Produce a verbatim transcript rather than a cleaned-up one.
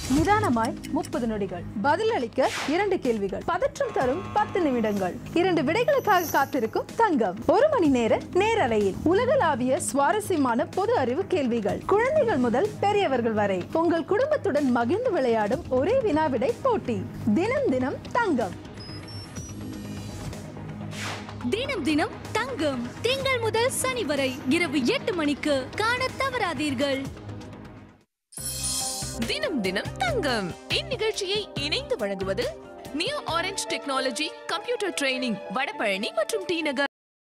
நிதானமாய் முப்பது நொடிகள், பதிலளிக்க இரண்டு கேள்விகள், பதற்றம் தரும் பத்து நிமிடங்கள், இரண்டு விடைகளுக்காக காத்திருக்கும் தங்கம், ஒரு மணி நேர நேரலையில் உலகளாவிய சுவாரஸ்யமான பொது அறிவு கேள்விகள், குழந்தைகள் முதல் பெரியவர்கள் வரை உங்கள் குடும்பத்துடன் மகிழ்ந்து விளையாடும் ஒரே வினாவிடை போட்டி. தினம் தினம் தங்கம். தினம் தினம் தங்கம், திங்கள் முதல் சனி வரை இரவு எட்டு மணிக்கு காண தவறாதீர்கள். தினம் தினம் தங்கம் இந்நிகழ்ச்சியை இணைந்து வழங்குவது new orange technology computer training, Vadapalani மற்றும் டி நகர்.